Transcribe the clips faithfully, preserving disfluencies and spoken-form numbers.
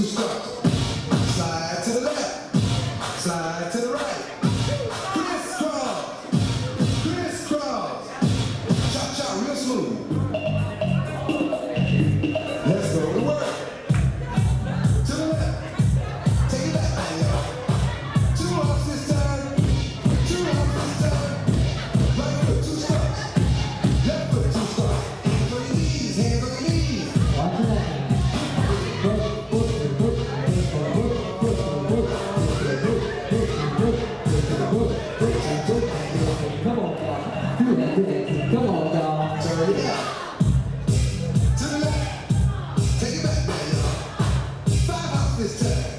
two steps. Slide to the left, slide to the right. Crisscross, crisscross. Chop, chop, real smooth. Let's go to work. To the left, take it back now, y'all. Two hops this time, two hops this time. Right foot, two steps. Left foot, two steps. Hands on your knees, hands on your knees. Watch that. Come on, y'all. Do that, do that. Come on, y'all. Turn it out. To the left. Take it back now, y'all. Five hops this time.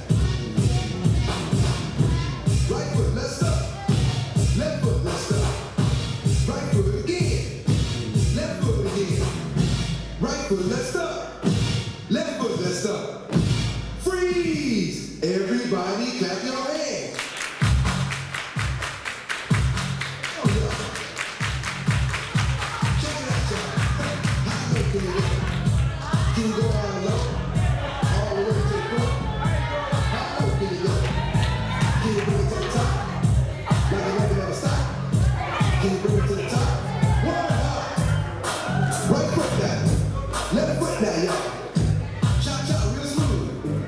Right foot, let's stop. Left foot, let's stop. Right foot again. Left foot again. Right foot, let's stop. Left foot, let's stop. Freeze! Everybody clap your hands. Oh, yeah. Check it out, y'all. How low can you go? Can you go all low? All the way to the front? How low can you go? Can you bring it to the top? Like you never never stop? Can you bring it to the top? One hop. Right foot down. Left foot down, y'all. Chop, chop, real smooth.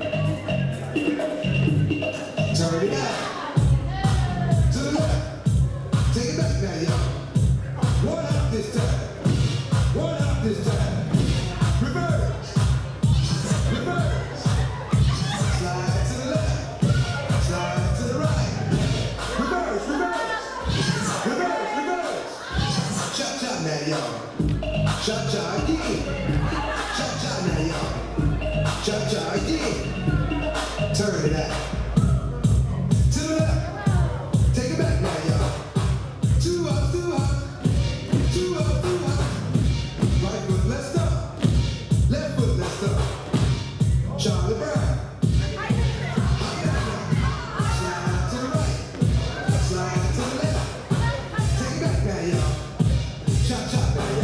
Turn it out. To the left. Take it back now, y'all. One hop this time. One hop this time. Reverse. Reverse. Slide to the left. Slide to the right. Reverse, reverse. Reverse, reverse. Chop, chop now, y'all. Chop, chop again. Chop, chop now, y'all. Chop, chop again. Turn it out. To the left. Take it back now, y'all. Two hops, two hops. Two hops, two hops. Right foot, let's stop. Left foot, let's stop. Charlie Brown. Hop down now. Slide to the right. Slide to the left. Take it back now, y'all. Chop, chop now,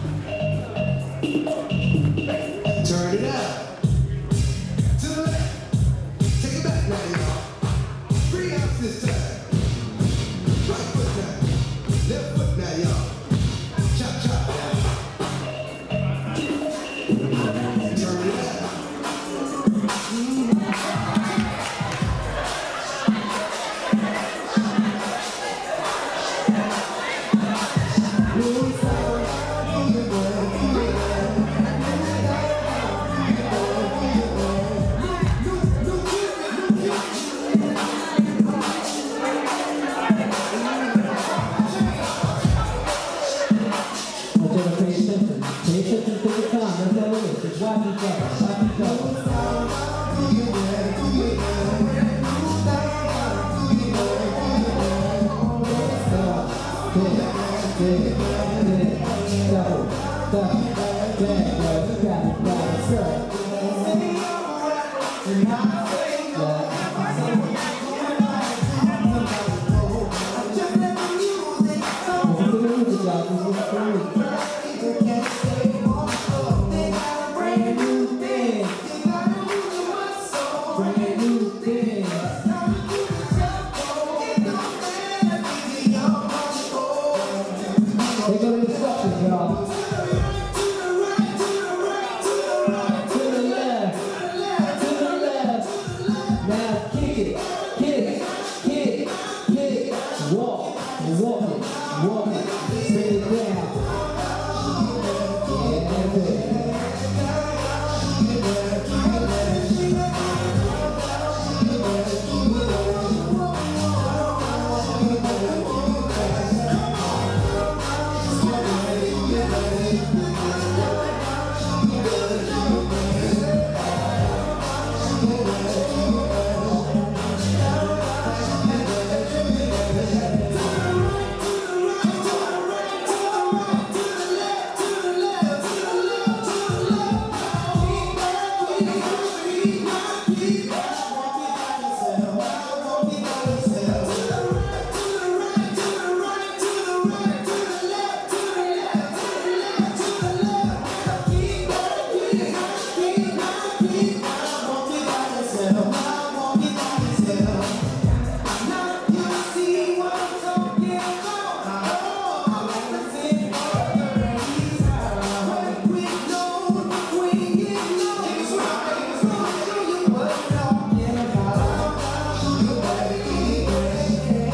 y'all. Turn it out. To the left. Take it back now, y'all. Three hops this time. Right foot down. Left foot now, y'all. Chop, chop now. Turn it out. Pay attention. Pay attention to the time. That's all it is. Just watch each other. Watch each other. They go to the instructions, y'all. To the left. To the left. Now kick it. Kick it. Kick it. Kick it. Walk. Walk it. Walk it. Bring it down. Yeah, that's it. yourself. Walking down this hill. Now you see what I'm talking about. Oh, I'm representing all the ladies. When we know, we get low. It's right, it's right. Show you what I'm talking about. You better keep it.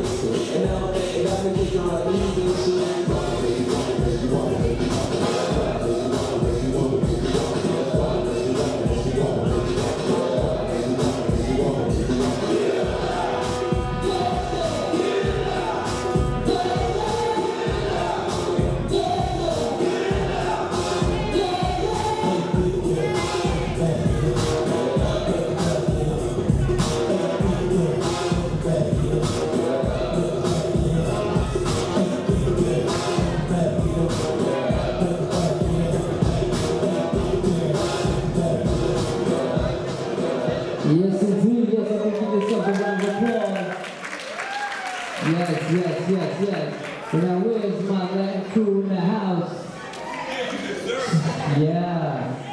And now they got me thinking like easy shit. Yes, indeed. Yes, I think you deserve a round of applause. Yes, yes, yes, yes. Now, where's my Latin crew in the house? Yeah.